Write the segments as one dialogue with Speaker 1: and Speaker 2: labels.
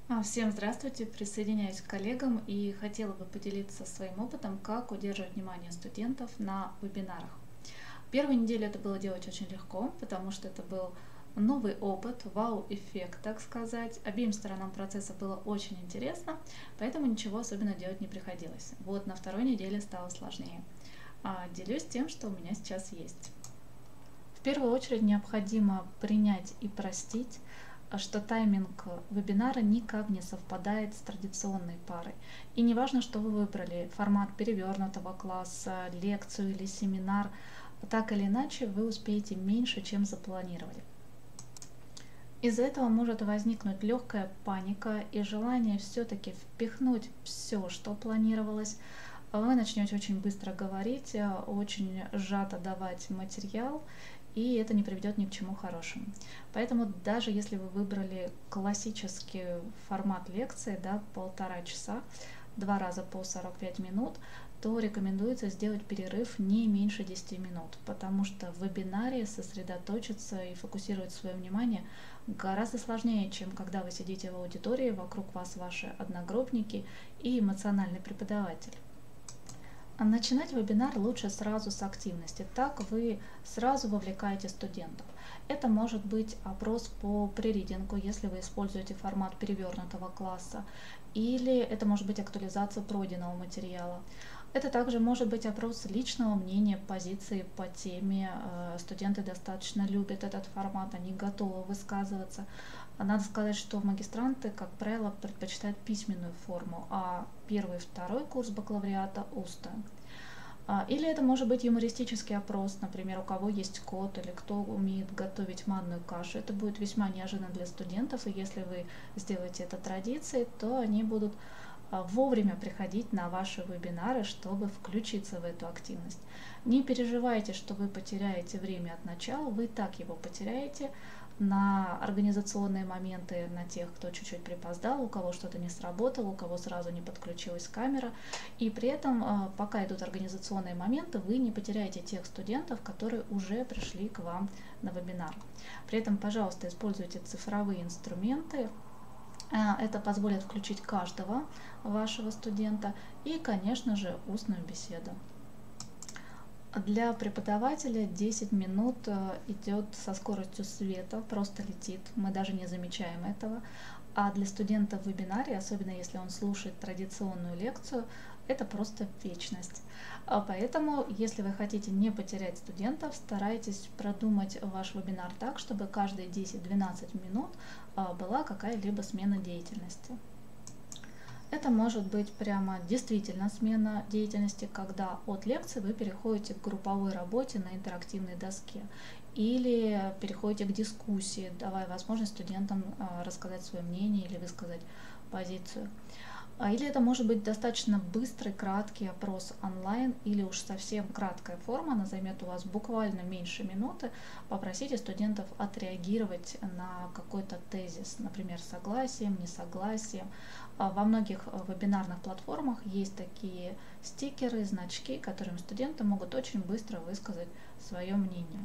Speaker 1: Всем здравствуйте! Присоединяюсь к коллегам и хотела бы поделиться своим опытом, как удерживать внимание студентов на вебинарах. Первую неделю это было делать очень легко, потому что это был новый опыт, вау-эффект, так сказать. Обеим сторонам процесса было очень интересно, поэтому ничего особенно делать не приходилось. Вот на второй неделе стало сложнее. Делюсь тем, что у меня сейчас есть. В первую очередь необходимо принять и простить, что тайминг вебинара никак не совпадает с традиционной парой. И не важно, что вы выбрали, формат перевернутого класса, лекцию или семинар, так или иначе вы успеете меньше, чем запланировали. Из-за этого может возникнуть легкая паника и желание все-таки впихнуть все, что планировалось. Вы начнете очень быстро говорить, очень сжато давать материал, и это не приведет ни к чему хорошему. Поэтому даже если вы выбрали классический формат лекции, да, 1,5 часа, 2 раза по 45 минут, то рекомендуется сделать перерыв не меньше 10 минут, потому что в вебинаре сосредоточиться и фокусировать свое внимание гораздо сложнее, чем когда вы сидите в аудитории, вокруг вас ваши одногруппники и эмоциональный преподаватель. Начинать вебинар лучше сразу с активности, так вы сразу вовлекаете студентов. Это может быть опрос по преридингу, если вы используете формат перевернутого класса, или это может быть актуализация пройденного материала. Это также может быть опрос личного мнения, позиции по теме. Студенты достаточно любят этот формат, они готовы высказываться. Надо сказать, что магистранты, как правило, предпочитают письменную форму, а первый и второй курс бакалавриата – устную. Или это может быть юмористический опрос, например, у кого есть кот или кто умеет готовить манную кашу. Это будет весьма неожиданно для студентов, и если вы сделаете это традицией, то они будут вовремя приходить на ваши вебинары, чтобы включиться в эту активность. Не переживайте, что вы потеряете время от начала, вы и так его потеряете на организационные моменты, на тех, кто чуть-чуть припоздал, у кого что-то не сработало, у кого сразу не подключилась камера. И при этом, пока идут организационные моменты, вы не потеряете тех студентов, которые уже пришли к вам на вебинар. При этом, пожалуйста, используйте цифровые инструменты. Это позволит включить каждого вашего студента и, конечно же, устную беседу. Для преподавателя 10 минут идет со скоростью света, просто летит, мы даже не замечаем этого. А для студента в вебинаре, особенно если он слушает традиционную лекцию, это просто вечность. Поэтому, если вы хотите не потерять студентов, старайтесь продумать ваш вебинар так, чтобы каждые 10-12 минут была какая-либо смена деятельности. Это может быть прямо действительно смена деятельности, когда от лекции вы переходите к групповой работе на интерактивной доске или переходите к дискуссии, давая возможность студентам рассказать свое мнение или высказать позицию. Или это может быть достаточно быстрый, краткий опрос онлайн, или уж совсем краткая форма, она займет у вас буквально меньше минуты. Попросите студентов отреагировать на какой-то тезис, например, согласием, несогласием. Во многих вебинарных платформах есть такие стикеры, значки, которыми студенты могут очень быстро высказать свое мнение.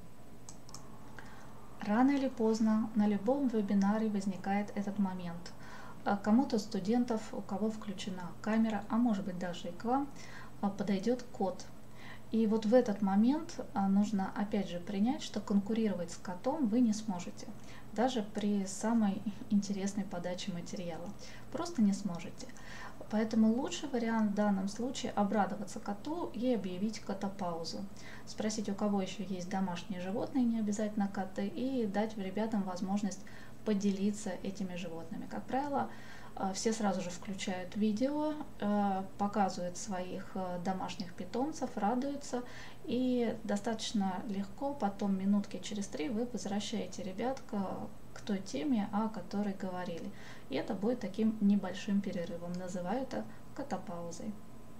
Speaker 1: Рано или поздно на любом вебинаре возникает этот момент. Кому-то студентов, у кого включена камера, а может быть даже и к вам, подойдет кот. И вот в этот момент нужно опять же принять, что конкурировать с котом вы не сможете, даже при самой интересной подаче материала. Просто не сможете. Поэтому лучший вариант в данном случае обрадоваться коту и объявить котопаузу. Спросить, у кого еще есть домашние животные, не обязательно коты, и дать ребятам возможность поделиться этими животными. Как правило, все сразу же включают видео, показывают своих домашних питомцев, радуются, и достаточно легко потом минутки через 3 вы возвращаете ребят к той теме, о которой говорили. И это будет таким небольшим перерывом. Называю это котопаузой.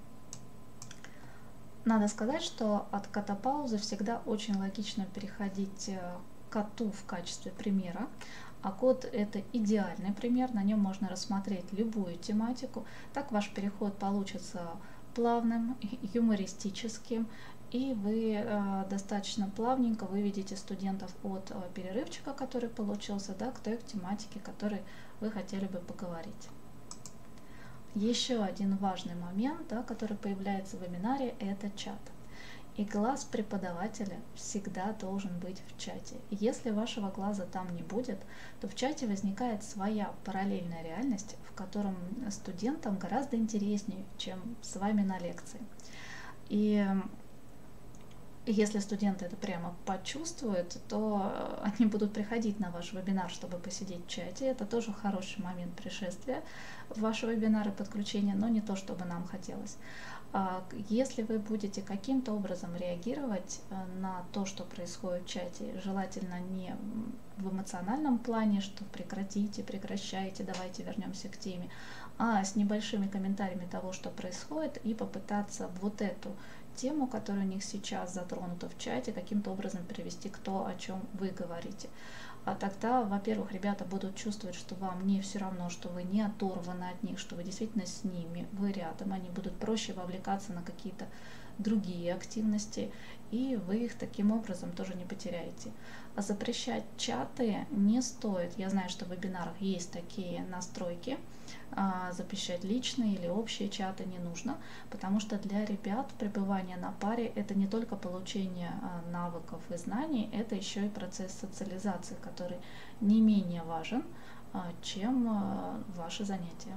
Speaker 1: Надо сказать, что от котопаузы всегда очень логично переходить к коту в качестве примера. А код – это идеальный пример, на нем можно рассмотреть любую тематику. Так ваш переход получится плавным, юмористическим и вы достаточно плавненько выведите студентов от перерывчика, который получился, да, к той тематике, которой вы хотели бы поговорить. Еще один важный момент, да, который появляется в вебинаре, это чат. И глаз преподавателя всегда должен быть в чате. И если вашего глаза там не будет, то в чате возникает своя параллельная реальность, в котором студентам гораздо интереснее, чем с вами на лекции. И если студенты это прямо почувствуют, то они будут приходить на ваш вебинар, чтобы посидеть в чате. Это тоже хороший момент пришествия в ваш вебинар и подключения, но не то, чтобы нам хотелось. Если вы будете каким-то образом реагировать на то, что происходит в чате, желательно не в эмоциональном плане, что прекратите, прекращайте, давайте вернемся к теме, а с небольшими комментариями того, что происходит, и попытаться вот эту тему, которая у них сейчас затронута в чате, каким-то образом привести к то, о чем вы говорите. А тогда, во-первых, ребята будут чувствовать, что вам не все равно, что вы не оторваны от них, что вы действительно с ними, вы рядом, они будут проще вовлекаться на какие-то другие активности, и вы их таким образом тоже не потеряете. А запрещать чаты не стоит. Я знаю, что в вебинарах есть такие настройки. Запрещать личные или общие чаты не нужно, потому что для ребят пребывание на паре это не только получение навыков и знаний, это еще и процесс социализации, который не менее важен, чем ваши занятия.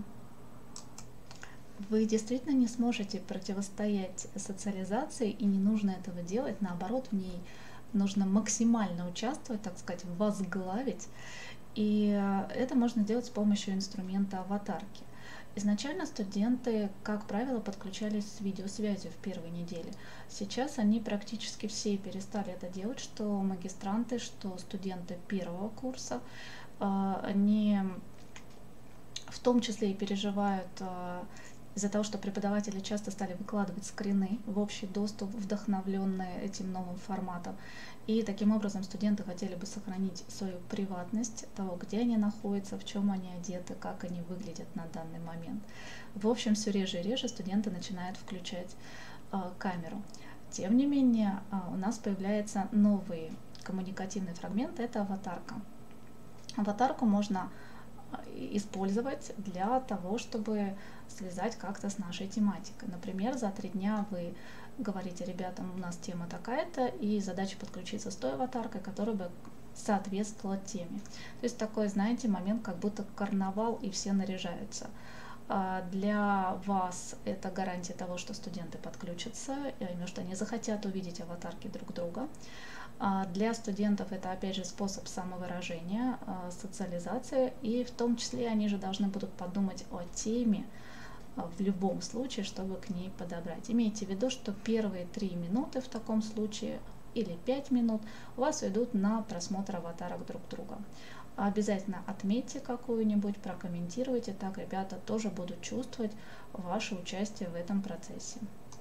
Speaker 1: Вы действительно не сможете противостоять социализации, и не нужно этого делать, наоборот, в ней нужно максимально участвовать, так сказать, возглавить. И это можно делать с помощью инструмента аватарки. Изначально студенты, как правило, подключались с видеосвязью в первой неделе. Сейчас они практически все перестали это делать, что магистранты, что студенты первого курса. Они в том числе и переживают из-за того, что преподаватели часто стали выкладывать скрины в общий доступ, вдохновленные этим новым форматом. И таким образом студенты хотели бы сохранить свою приватность того, где они находятся, в чем они одеты, как они выглядят на данный момент. В общем, все реже и реже студенты начинают включать камеру. Тем не менее, у нас появляется новый коммуникативный фрагмент – это аватарка. Аватарку можно использовать для того, чтобы связать как-то с нашей тематикой. Например, за 3 дня вы говорите ребятам, у нас тема такая-то, и задача подключиться с той аватаркой, которая бы соответствовала теме. То есть такой, знаете, момент, как будто карнавал, и все наряжаются. Для вас это гарантия того, что студенты подключатся, и что они захотят увидеть аватарки друг друга. Для студентов это, опять же, способ самовыражения, социализации, и в том числе они же должны будут подумать о теме в любом случае, чтобы к ней подобрать. Имейте в виду, что первые 3 минуты в таком случае или 5 минут у вас идут на просмотр аватарок друг друга. Обязательно отметьте какую-нибудь, прокомментируйте, так ребята тоже будут чувствовать ваше участие в этом процессе.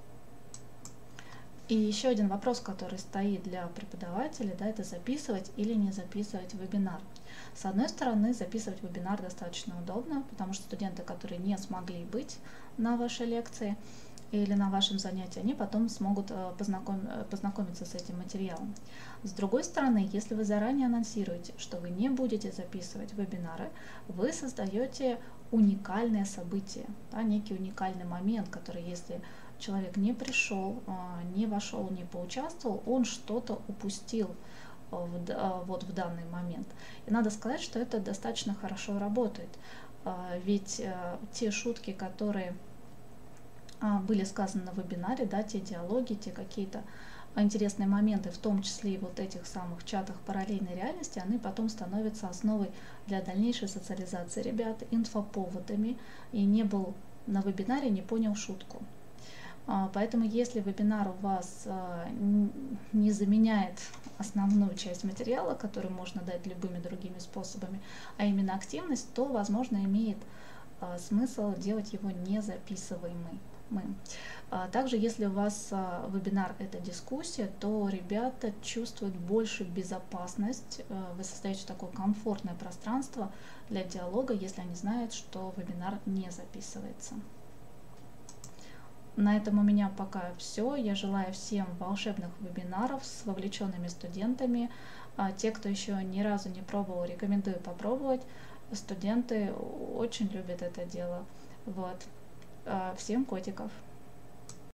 Speaker 1: И еще один вопрос, который стоит для преподавателя, да, это записывать или не записывать вебинар. С одной стороны, записывать вебинар достаточно удобно, потому что студенты, которые не смогли быть на вашей лекции или на вашем занятии, они потом смогут познакомиться с этим материалом. С другой стороны, если вы заранее анонсируете, что вы не будете записывать вебинары, вы создаете уникальное событие, да, некий уникальный момент, который, если человек не пришел, не вошел, не поучаствовал, он что-то упустил вот в данный момент. И надо сказать, что это достаточно хорошо работает, ведь те шутки, которые были сказаны на вебинаре, да, те диалоги, те какие-то интересные моменты, в том числе и вот этих самых чатах параллельной реальности, они потом становятся основой для дальнейшей социализации ребят, инфоповодами, и не был на вебинаре, не понял шутку. Поэтому если вебинар у вас не заменяет основную часть материала, который можно дать любыми другими способами, а именно активность, то, возможно, имеет смысл делать его незаписываемым. Также, если у вас вебинар – это дискуссия, то ребята чувствуют больше безопасность, вы создаете такое комфортное пространство для диалога, если они знают, что вебинар не записывается. На этом у меня пока все. Я желаю всем волшебных вебинаров с вовлеченными студентами. Те, кто еще ни разу не пробовал, рекомендую попробовать. Студенты очень любят это дело. Вот. Всем котиков.